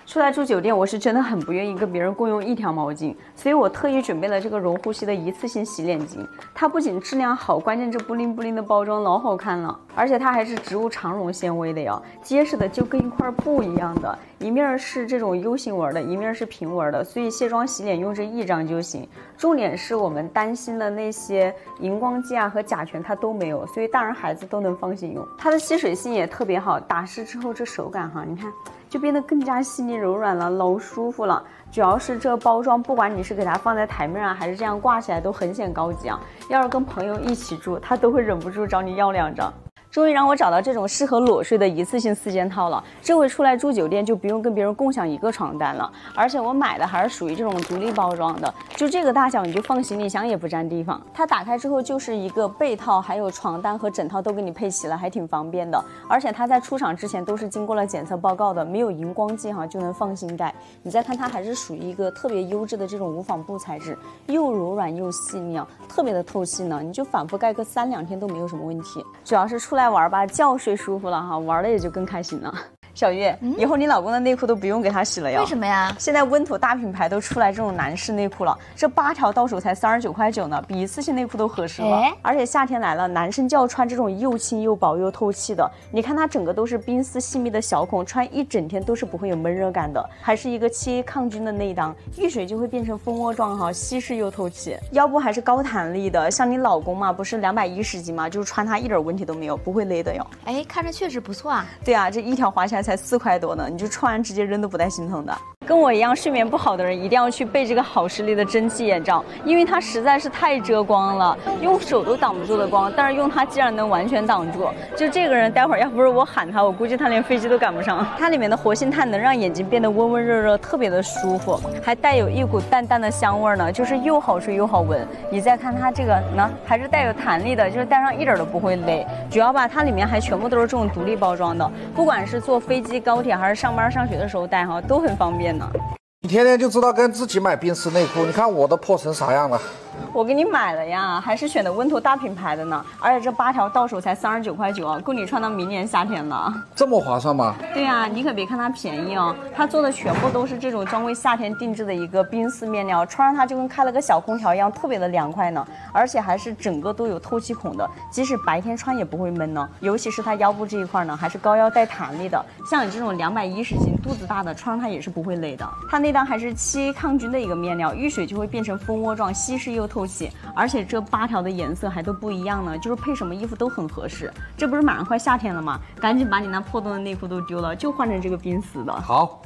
出来住酒店，我是真的很不愿意跟别人共用一条毛巾，所以我特意准备了这个柔呼吸的一次性洗脸巾。它不仅质量好，关键这布灵布灵的包装老好看了，而且它还是植物长绒纤维的呀，结实的就跟一块布一样的，一面是这种 U 型纹的，一面是平纹的，所以卸妆洗脸用这一张就行。重点是我们担心的那些荧光剂啊和甲醛它都没有，所以大人孩子都能放心用。它的吸水性也特别好，打湿之后这手感哈，你看。就变得更加细腻柔软了，老舒服了。主要是这包装，不管你是给它放在台面啊，还是这样挂起来，都很显高级啊。要是跟朋友一起住，他都会忍不住找你要2张。终于让我找到这种适合裸睡的一次性4件套了。这回出来住酒店就不用跟别人共享一个床单了，而且我买的还是属于这种独立包装的，就这个大小你就放行李箱也不占地方。它打开之后就是一个被套，还有床单和枕套都给你配齐了，还挺方便的。而且它在出厂之前都是经过了检测报告的，没有荧光剂哈，就能放心盖。你再看它还是属于一个特别优质的这种无纺布材质，又柔软又细腻啊，特别的透气呢，你就反复盖个3、2天都没有什么问题。主要是出来玩吧，觉睡舒服了哈，玩的也就更开心了。小月，以后你老公的内裤都不用给他洗了呀？ 为什么呀？ 现在温土大品牌都出来这种男士内裤了，这8条到手才39.9块呢，比一次性内裤都合适了。而且夏天来了，男生就要穿这种又轻又薄又透气的。你看它整个都是冰丝细密的小孔，穿一整天都是不会有闷热感的，还是一个7A抗菌的内裆，遇水就会变成蜂窝状哈，吸湿又透气。腰部还是高弹力的，像你老公嘛，不是210斤嘛，就是穿它一点问题都没有，不会勒的哟。 哎，看着确实不错啊。 对啊，这一条划起来才4块多呢，你就穿完直接扔都不带心疼的。跟我一样睡眠不好的人一定要去备这个好视力的蒸汽眼罩，因为它实在是太遮光了，用手都挡不住的光，但是用它竟然能完全挡住。就这个人，待会儿要不是我喊他，我估计他连飞机都赶不上。它里面的活性炭能让眼睛变得温温热热，特别的舒服，还带有一股淡淡的香味呢，就是又好睡又好闻。你再看它这个呢，还是带有弹力的，就是戴上一点都不会勒。主要吧，它里面还全部都是这种独立包装的，不管是坐飞机、高铁还是上班上学的时候戴哈，都很方便呢。 你天天就知道跟自己买冰丝内裤，你看我都破成啥样了。 我给你买了呀，还是选的温图大品牌的呢，而且这8条到手才39.9啊，够你穿到明年夏天了。 这么划算吗？ 对呀，你可别看它便宜哦，它做的全部都是这种专为夏天定制的一个冰丝面料，穿上它就跟开了个小空调一样，特别的凉快呢，而且还是整个都有透气孔的，即使白天穿也不会闷呢。尤其是它腰部这一块呢，还是高腰带弹力的，像你这种210斤肚子大的穿上它也是不会勒的。它内裆还是7A抗菌的一个面料，遇水就会变成蜂窝状，吸湿又透气，而且这8条的颜色还都不一样呢，就是配什么衣服都很合适。这不是马上快夏天了吗？赶紧把你那破洞的内裤都丢了，就换成这个冰丝的。 好。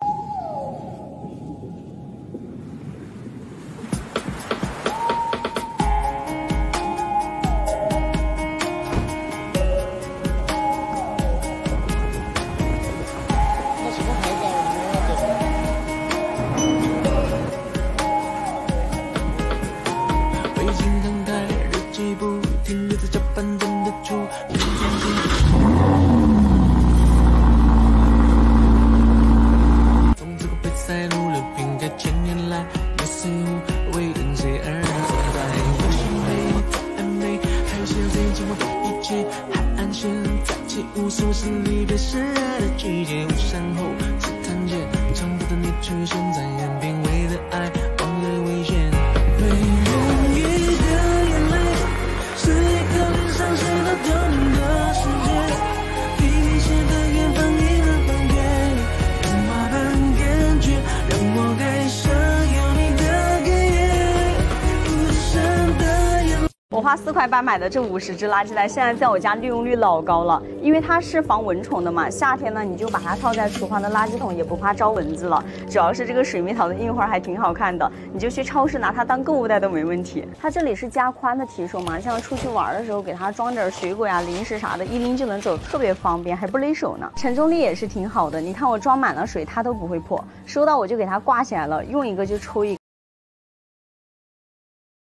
无所是离别时的季节，午餐后去探街，长发的你出现在眼边，为了爱忘了危险。没有一个眼泪，是一颗脸上写了透明的世界，比你写的远方一人分别，童话般感觉让我该上有你的给予，无声的眼泪。 我花4块8买的这50只垃圾袋，现在在我家利用率老高了，因为它是防蚊虫的嘛。夏天呢，你就把它套在厨房的垃圾桶，也不怕招蚊子了。主要是这个水蜜桃的印花还挺好看的，你就去超市拿它当购物袋都没问题。它这里是加宽的提手嘛，像出去玩的时候给它装点水果呀、零食啥的，一拎就能走，特别方便，还不勒手呢。承重力也是挺好的，你看我装满了水它都不会破，收到我就给它挂起来了，用一个就抽一个。